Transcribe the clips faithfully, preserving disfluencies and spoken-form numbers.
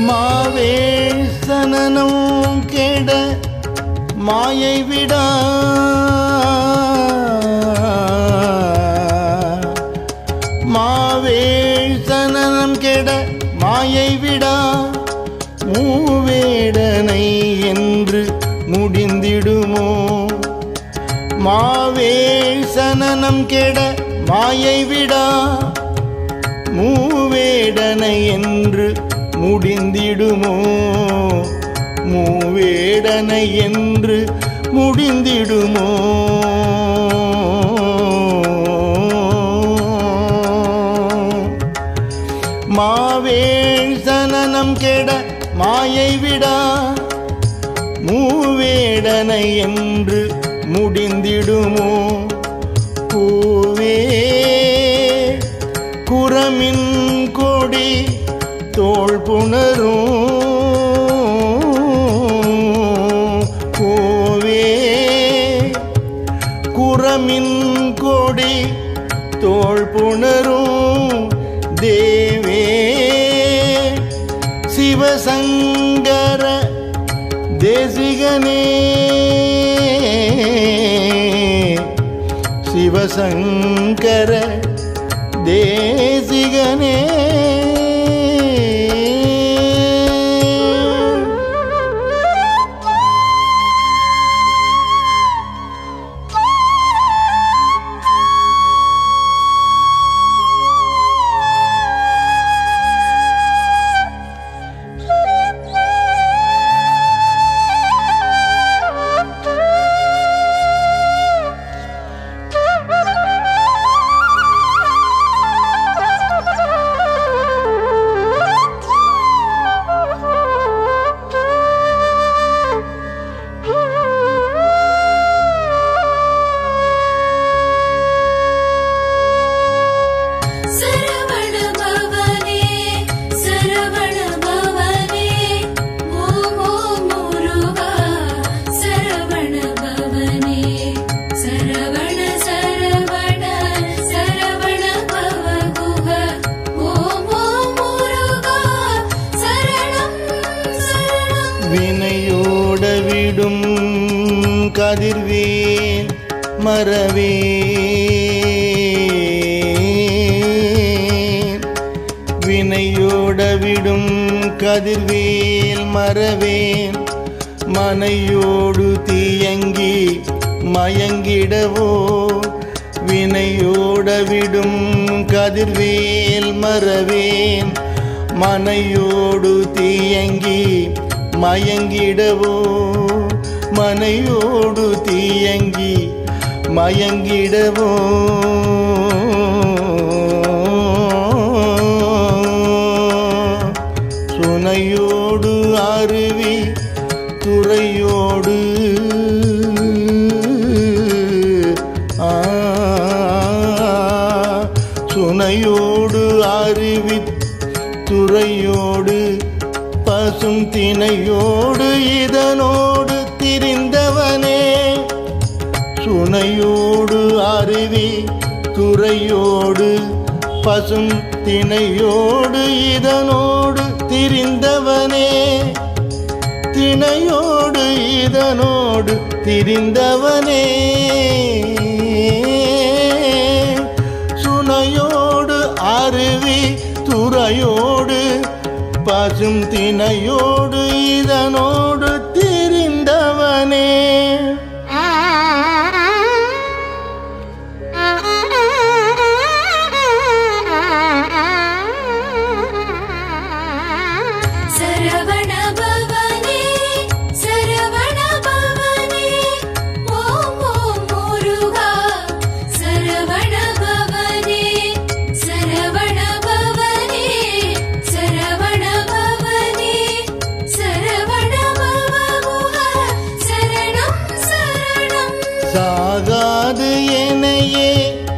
மாவேள் சனனம் கெட மாயை விடா மாவேள் சனனம் கெட மாயை விடா மூவேடனை என்று முடிந்திடுமோ மாவேள் சனனம் கெட மாயை விடா மூவேடனை என்று முடிந்திடுமோ மூவேடனை என்று முடிந்திடுமோ மாவேள் சனனம் கெட மாயை விடா மூவேடனை என்று முடிந்திடுமோ பூவே குரமின் கொடி தோள் புணரும் பூவே குரமின் கொடி தோள் புணரும் தேவே சிவசங்கர தேசிகனே சிவசங்கர தேசிகனே வினையோடவிடும் கதிர்வேல் மறவேன் வினையோடவிடும் கதிர்வேல் மறவேன் மனையோடு தீயங்கி மயங்கிடவோ வினையோடவிடும் கதிர்வேல் மறவேன் மனையோடு தீயங்கி மயங்கிடவோ மனையோடு தீயங்கி மயங்கிடவோ சுனையோடு அருவி துறையோடு ஆ சுனையோடு அருவி துறையோடு பசும் தினையோடு இதனோடு திரிந்தவனே சுனையோடு அருவி துறையோடு பசும் தினையோடு இதனோடு திரிந்தவனே தினையோடு இதனோடு திரிந்தவனே சுனையோடு அருவி துறையோடு பசும் தினையோடு இதனோடு திரிந்தவனே சாகாது எனையே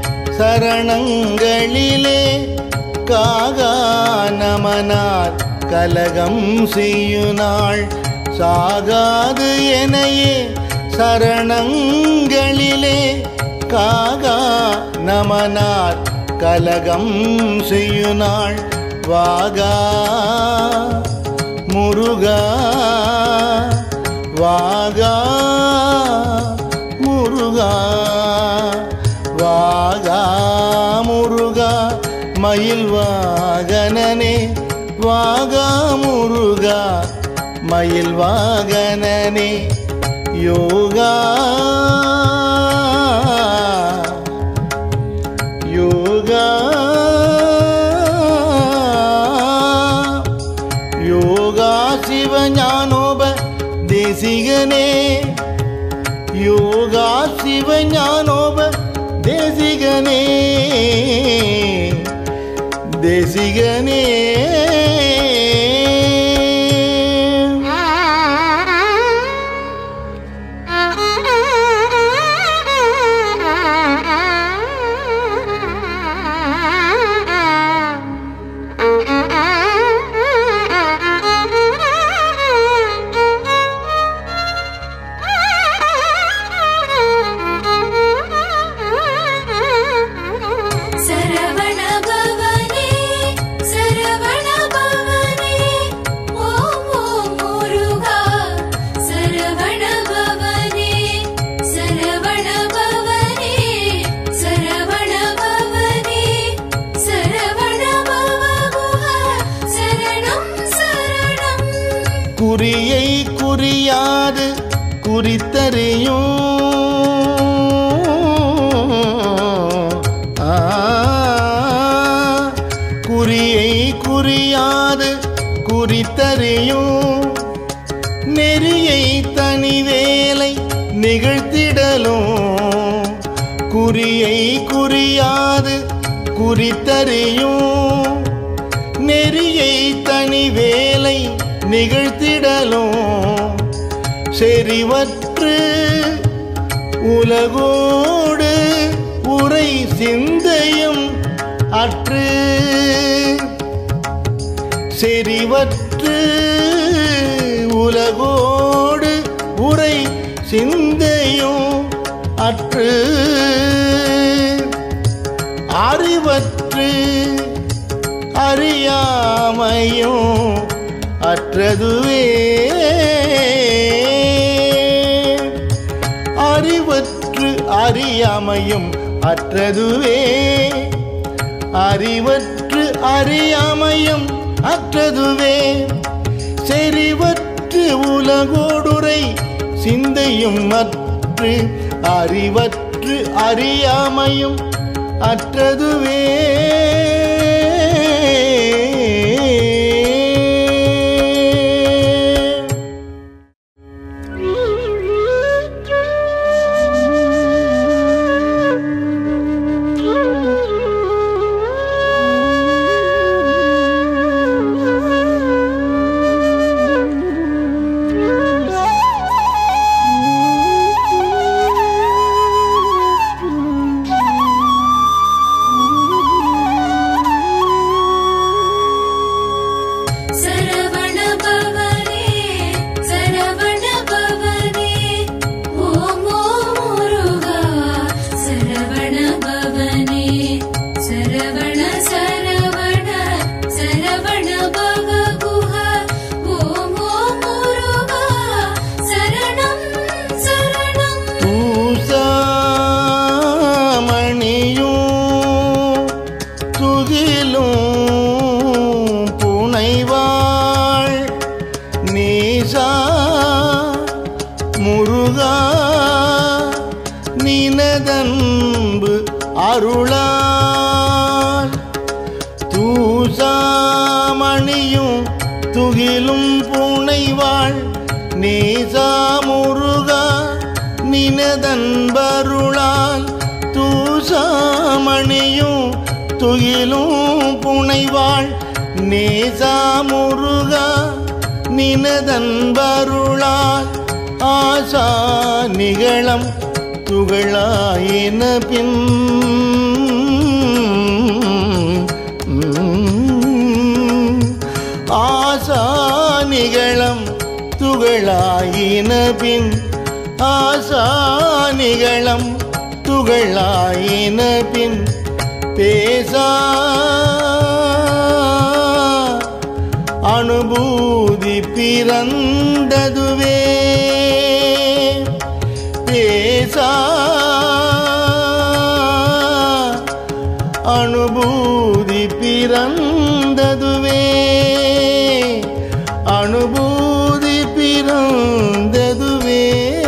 சரணங்களிலே காகா நமனார் கலகம் செய்யுநாள் சாகாது எனையே சரணங்களிலே காகா நமனார் கலகம் செய்யுநாள் வாகா முருகா வாகா முருகா வாகா முருகா மயில் வாகனனே வாகா முருகா மயில் வாகனனே யோகா யோகா யோகா சிவஞானோப தேசிகனே யோகா சிவஞானோப தேசிகனே தேசிகனே குறியை குறியாது குறித்தறியும் குறியை குறியாது குறித்தறியும் நெறியை தனிவேலை நிகழ்த்திடலும் குறியை குறியாது குறித்தறியும் நெறியை தனிவேலை நிகழ்த்திடலும் செறிவற்று உலகோடு உரை சிந்தையும் அற்று செறிவற்று உலகோடு உரை சிந்தையும் அற்று அறிவற்று அறியாமையும் அற்றதுவே அறிவற்று அறியாமையும் அற்றதுவே அறிவற்று அறியாமையும் அற்றதுவே செறிவற்று உலகோடுரை சிந்தையும் அற்று அறிவற்று அறியாமையும் அற்றதுவே முருகா நினதன்பு அருளால் தூசாமணியும் துகிலும் பூனைவாள் நேசா முருகா நினதன்பருளால் தூசாமணியும் துகிலும் புனைவாள் நேசா முருகா நினதன்பருளால் ஆசா நிகழம் துகளாயின பின் ஆசா நிகழம் துகளாயின பின் ஆசா நிகழம் துகளாயின பின் பேசா அனுபூதி பிறந்ததுவே பேசா அனுபூதி பிறந்ததுவே அனுபூதி பிறந்ததுவே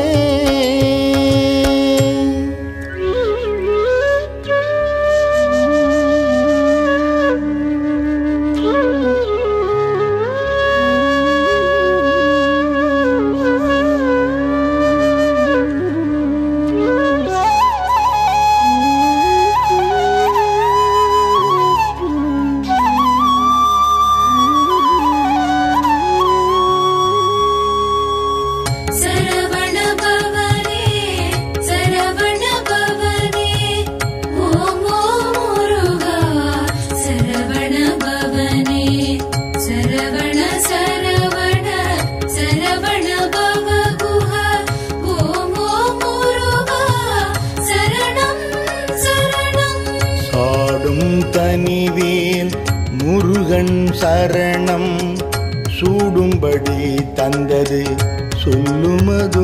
தனிவேல் முருகன் சரணம் சூடும்படி தந்தது சொல்லுமதோ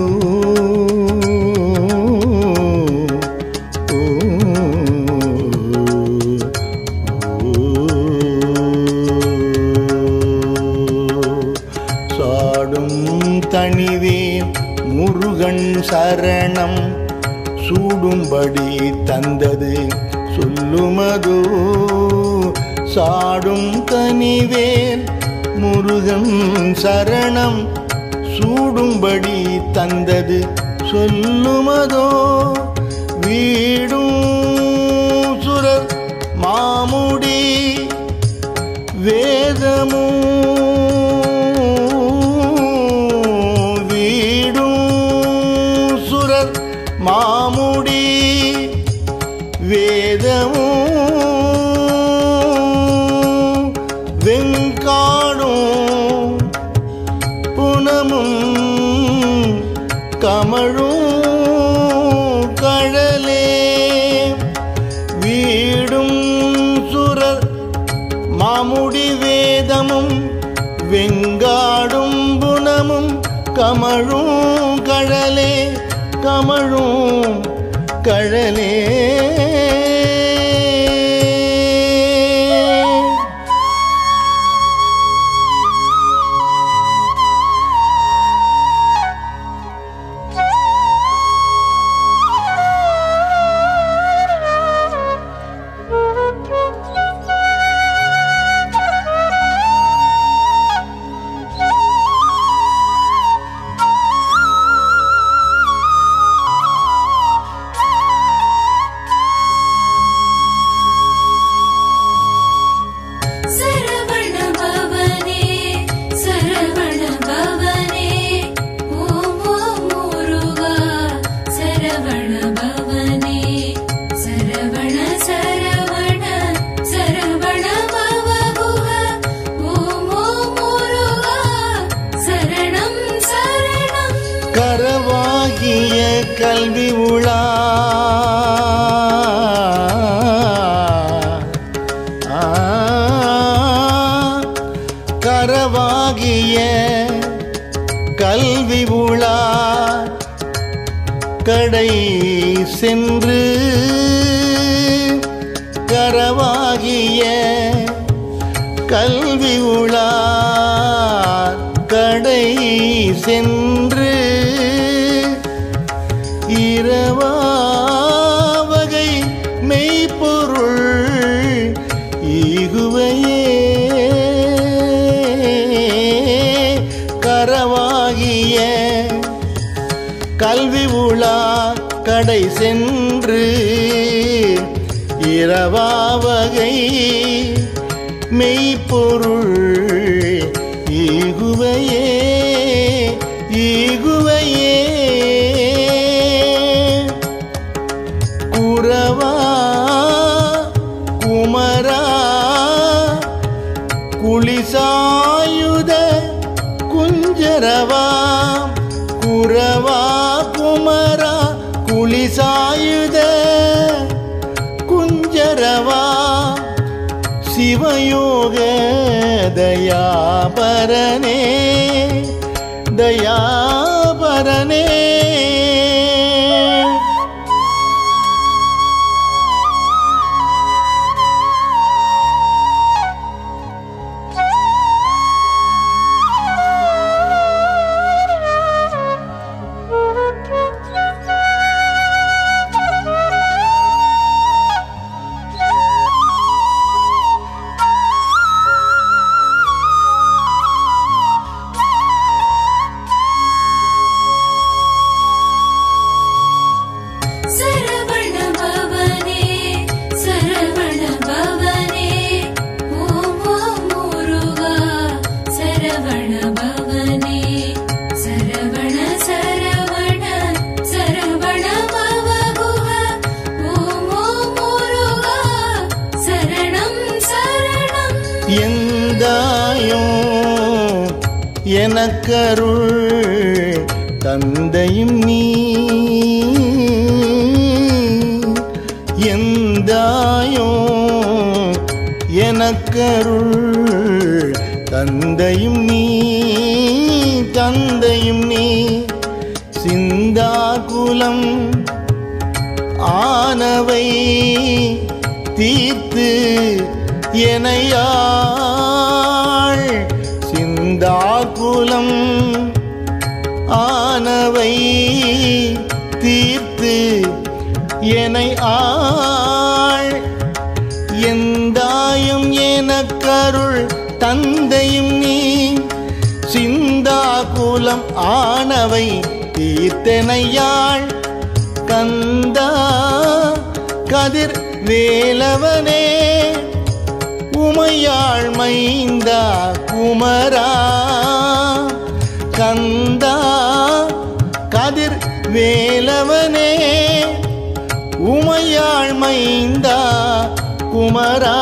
சாடும் தனிவேல் முருகன் சரணம் சூடும்படி தந்தது சொல்லுமதோ சாடும் தனிவேல் முருகன் சரணம் சூடும்படி தந்தது சொல்லுமதோ வீடும் சுரர் மாமுடி வேதமும் வீடும் சுரர் மாமுடி வேதமும் வெங்காடும் புனமும் கமழும் கடலே வீடும் சுரர் மாமுடி வேதமும் வெங்காடும் புனமும் கமழும் கடலே கமழும் கடலே கரவாகிய கல்வி உளா கரவாகிய கல்வி உளா கடை சென்று கரவாகிய கல்வி உளா கடை சென்று இரவாவகை மெய்ப்பொருள் ஈகுவையே கரவாகிய கல்வி உளா கடை சென்று இரவாவகை மெய்ப்பொருள் ஈகுவையே ஈகுவையே குரவா குமரா குளிசாயுத குஞ்சரவா குரவா குமரா குளிசாயுத குஞ்சரவா சிவயோக தயாபரனே தயாபரனே எனக்கருள் தந்தையும் நீ எந்தாயோ எனக்கருள் தந்தையும் நீ தந்தையும் நீ சிந்தாகுலம் ஆனவை தீர்த்து எனையாள் சிந்தாகுலம் ஆனவை தீர்த்து எனை ஆள் எந்தாயும் எனக்கருள் தந்தையும் நீ சிந்தாகுலம் ஆனவை தீர்த்தெனையாள் கந்தா கதிர் வேலவனே உமையாள் மைந்தா குமரா கந்தா கதிர் வேலவனே உமையாள் மைந்தா குமரா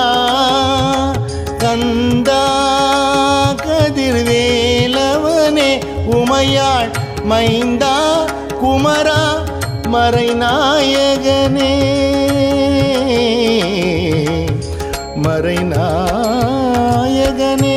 கந்தா கதிர் வேலவனே உமையாள் மைந்தா குமரா மறைநாயகனே மறைநாயகனே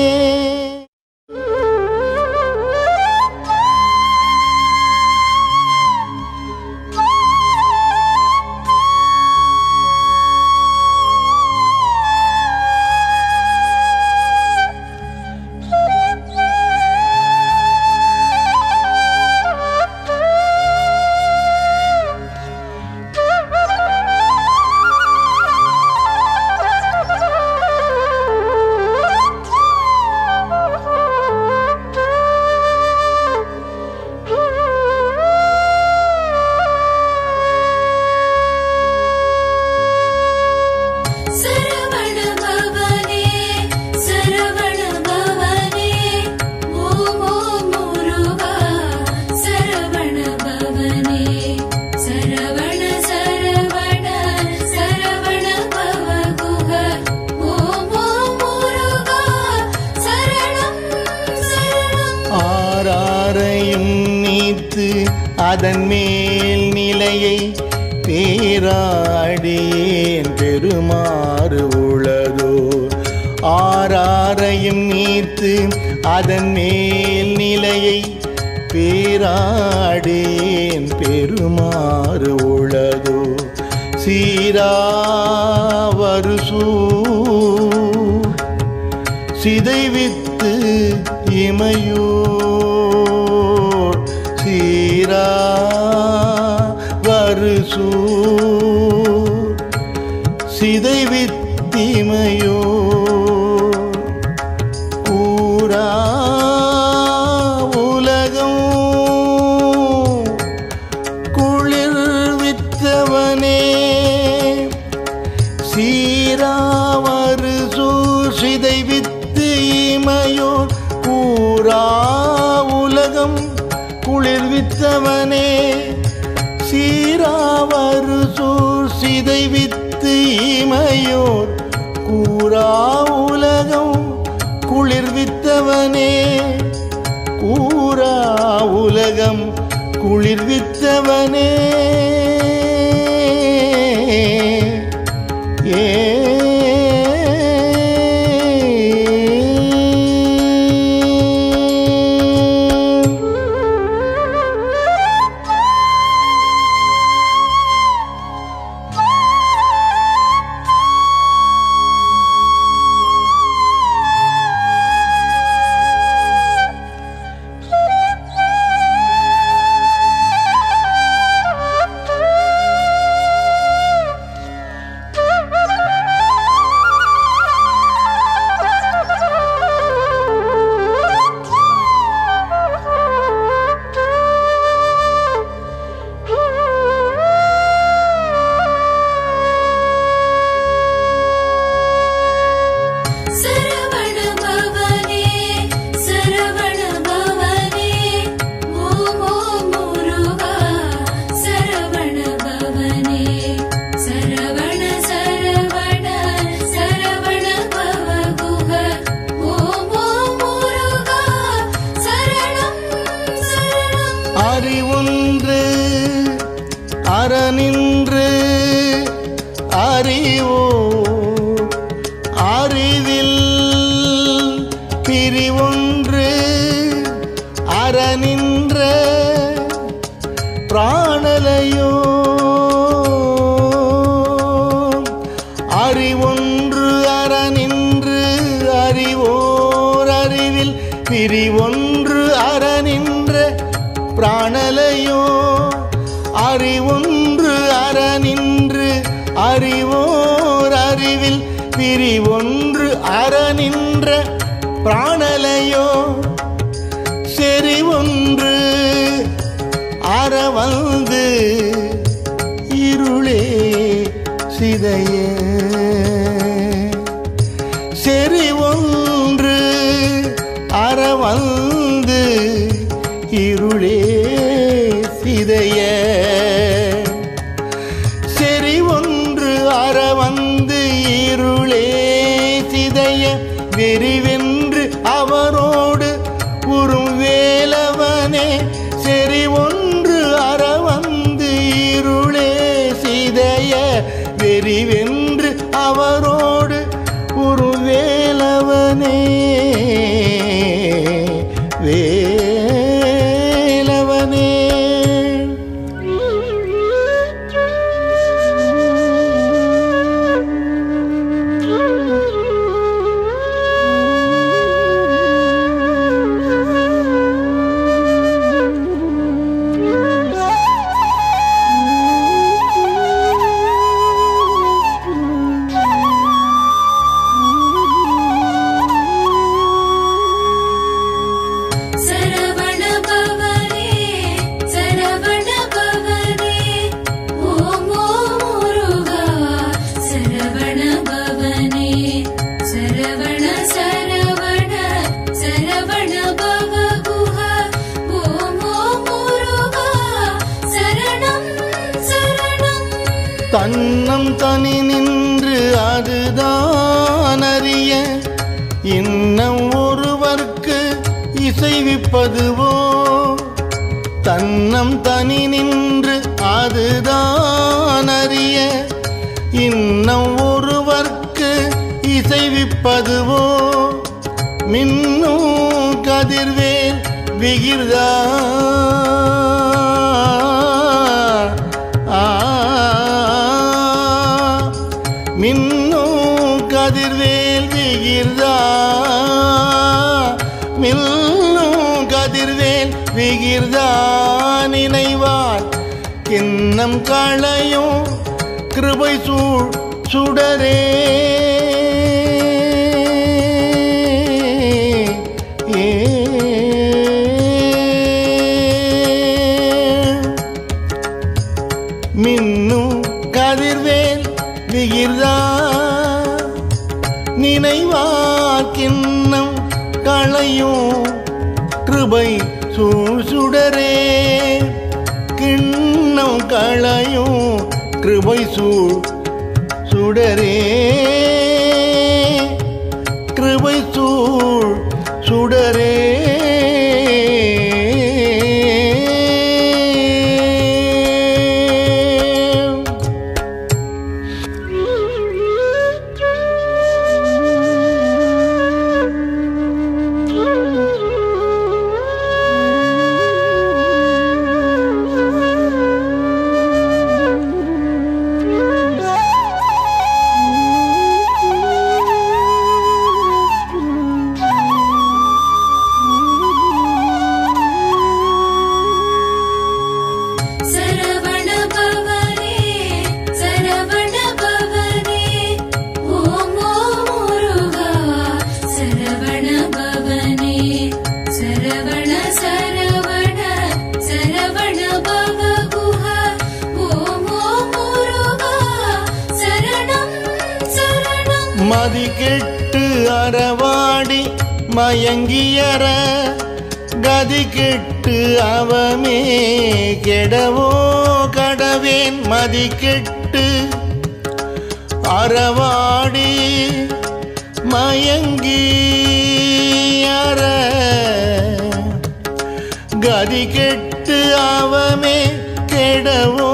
அதன் மேல் நிலையை பேராடியேன் பெருமாறு உளதோ ஆறாரையும் நீர்த்து அதன் மேல் நிலையை பேராடியேன் பெருமாறு உளதோ சீராவருசூ சிதைவித்து இமையோ சீரா வருசூ சிதைவித்திமையோ கூரா உலகம் குளிர்வித்தவனே சீரா வருசூ சிதைவித்து இமையோ கூரா உலகம் குளிர்வித்தவனே சீராவருசூர் சிதைவித்து இமையோர் கூரா உலகம் குளிர்வித்தவனே கூரா உலகம் குளிர்வித்தவனே ஏ பிரிவொன்று அறநின்ற பிராணலையோ அறிவொன்று அறநின்று அறிவோர் அறிவில் பிரிவொன்று அறநின்ற பிராணலையோ அறிவொன்று அறநின்று அறிவோர் அறிவில் பிரிவொன்று அறநின்ற பிராணலையோ செறிவொன்று அறவந்து இருளே சிதைய செறிவொன்று அறவந்து இருளே சிதைய செறிவொன்று அறவந்து இருளே சிதைய வெறிவென்று அவரோடு உறும் வேலவனே செறிவொன்று அறவந்து இருளே சிதைய வெறிவென்று அவரோடு உறும் வேலவனே வேலவனே தன்னம் தனி நின்று அதுதான் அறிய இன்னம் ஒருவர்க்கு இசைவிப்பதுவோ தன்னம் தனி நின்று அதுதான் அறிய இன்னம் ஒருவர்க்கு இசைவிப்பதுவோ மின்னும் கதிர்வேல் விகிர்தா மின்னும் கதிர்வேல் விகிர்தா மின்னும் கதிர்வேல் விகிர்தா நினைவார் கிண்ணம் களையும் கிருபை சூழ் சுடரே மின்னும் கதிர்வேல் விகிர்தா நினைவார் கிண்ணம் களையும் கிருபை சூழ் சுடரே கிண்ணம் களையும் கிருபை சூழ் சுடரே கிருபை சூழ் சுடரே மதிக்கெட்டு அறவாடி மயங்கியற கதி கெட்டு அவமே கெடவோ கடவேன் மதிக்கெட்டு அறவாடி மயங்கியற கதி கெட்டு அவமே கெடவோ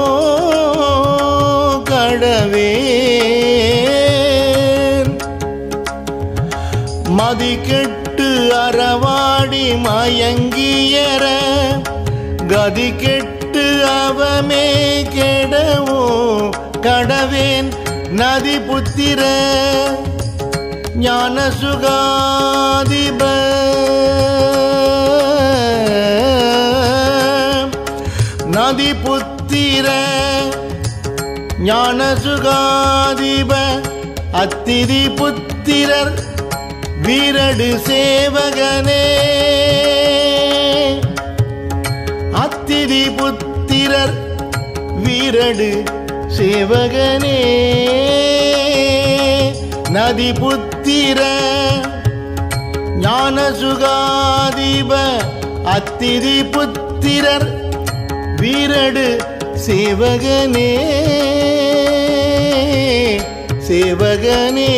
கடவே மதிக்கெட்டு அறவாடி மயங்கியற கதி கெட்டு அவமே கெடவோ கடவேன் நதி புத்திர ஞான சுகாதிப நதி புத்திர ஞான சுகாதிப அத்திதி புத்திரர் வீரடு சேவகனே அத்திதி புத்திரர் வீரடு சேவகனே நதி புத்திர ஞான சுகாதிப அத்திதி புத்திரர் வீரடு சேவகனே சேவகனே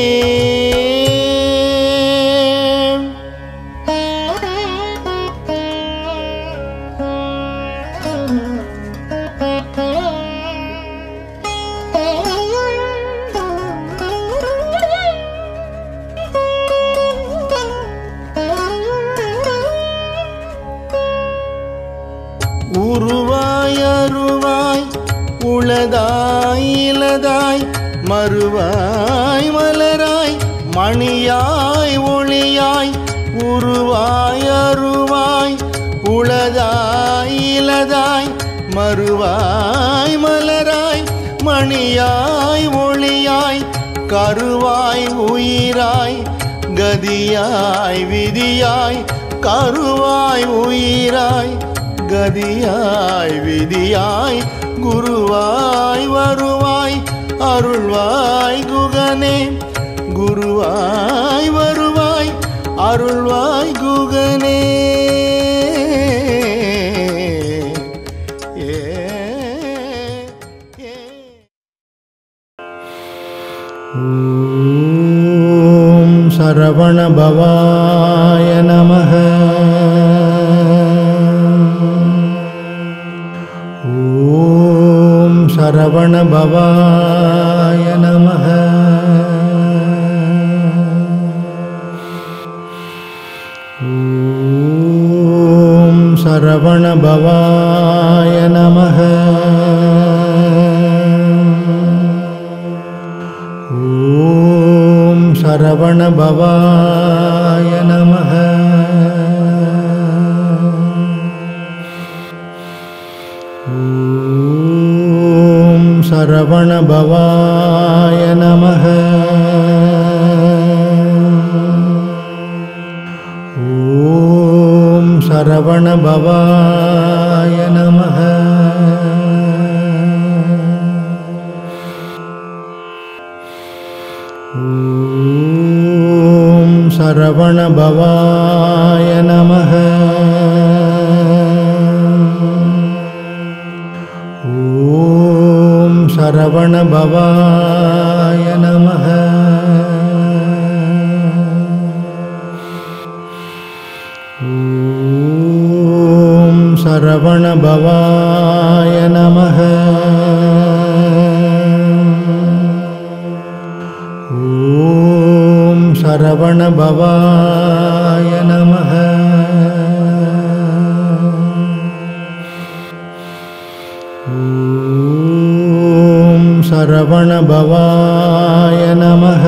உருவாய் அருவாய் உளதாய் இலதாய் மறுவாய் மலராய் மணியாய் ஒளியாய் உருவாய் அருவாய் உளதாய் இலதாய் மறுவாய் மலராய் மணியாய் ஒளியாய் கருவாய் உயிராய் கதியாய் விதியாய் கருவாய் உயிராய் கதியாய் விதியாய் குருவாய் வருவாய் அருள்வாய் குகனே குருவாய் வருவாய் அருள்வாய் குகனே ஓம் சரவண பவாய நமஹ சரவண பவாய நமஹ ஓம் சரவண பவாய நமஹ ஓம் சரவண பவாய நமஹ சரவண பவாய நமஹ ஓம் சரவண பவாய நமஹ ஓம் சரவண பவாய நமஹ சரவண பவாய நமஹ ஓம் சரவண பவாய நமஹ ஓம் சரவண பவாய நமஹ சரவண பவாய நமஹ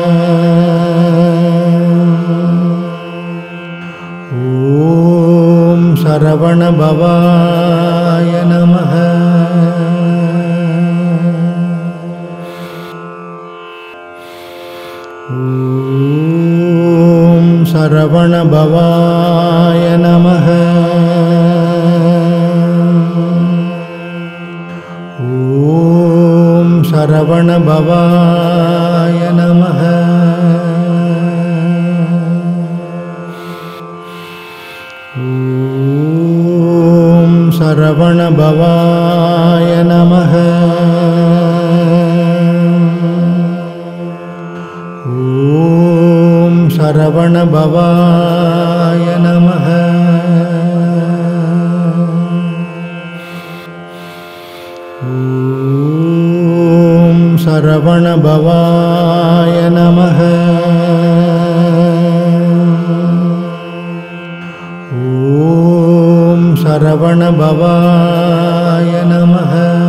ஓம் சரவண பவாய நமஹ ஓம் சரவண பவாய நமஹ சரவண பவாய நமஹ ஓம் சரவண பவாய நமஹ ஓம் சரவண பவாய நமஹ சரவண பவாய நமஹ சரவணபவாய நமः.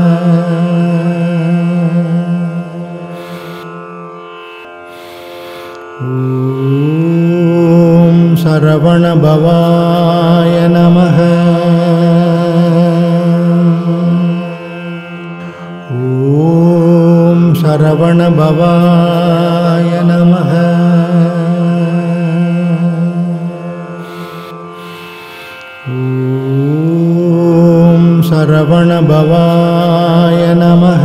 ஓம் சரவணபவாய நமः. ஓம் சரவணபவாய நமः. ஓம் சரவணபவாய நமः.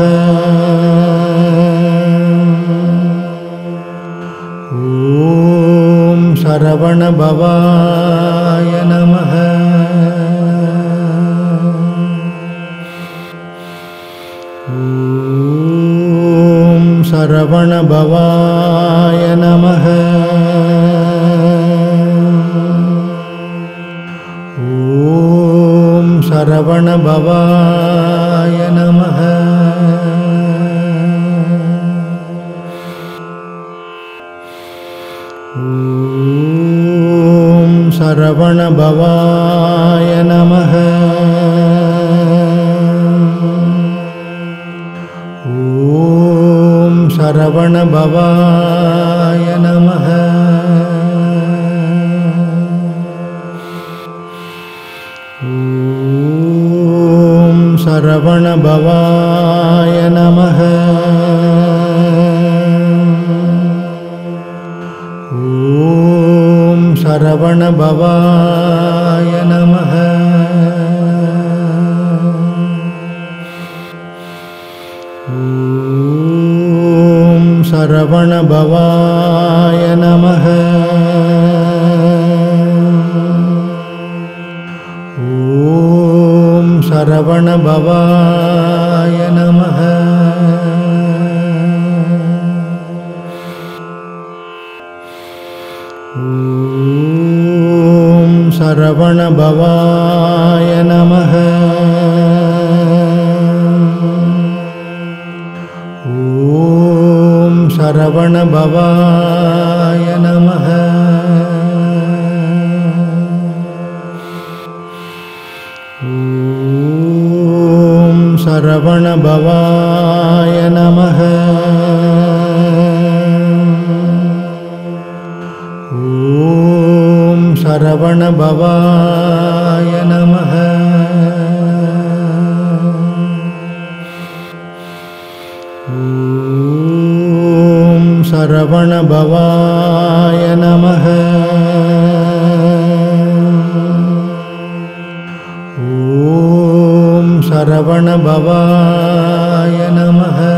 ஓம் சரவணபவாய நமः. ஓம் சரவணபவாய நமः. ஓம் சரவணபவாய நமः. ஓம் சரவணபவாய நமः. ஓம் சரவணபவாய நமः. ஓம் சரவணபவாய நமः. ஓம் சரவணபவாய நமः. ஓம் சரவணபவாய நமः. ஓம் சரவணபவாய நமः. ஓம் சரவணபவாய நமः. ஓம் சரவணபவாய நமः. ஓம் சரவணபவாய நமः. ஓம் சரவணபவாய நமः. ஓம் சரவணபவாய நமः. ஓம் சரவணபவாய நமः.